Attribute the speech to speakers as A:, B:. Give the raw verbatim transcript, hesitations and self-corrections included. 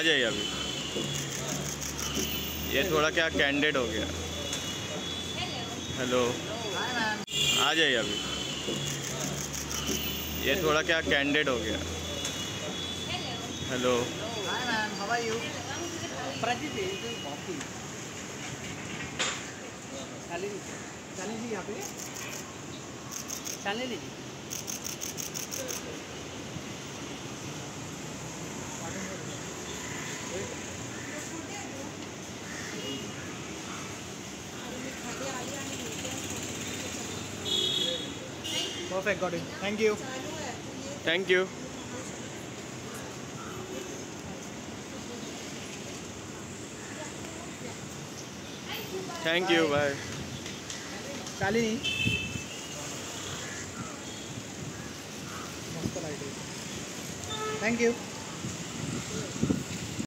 A: आ जाइए अभी। ये थोड़ा क्या कैंडिड हो गया। हेलो, आ जाइए अभी। ये थोड़ा क्या कैंडिड हो गया। Hello,
B: hi ma'am, how are you? Prajeet is walking. Shalini, Shalini ji यहाँ पे। Shalini ji perfect, got it. Thank you.
A: Thank you. Thank you, bye.
B: Shalini मस्त लाइट है। Thank you.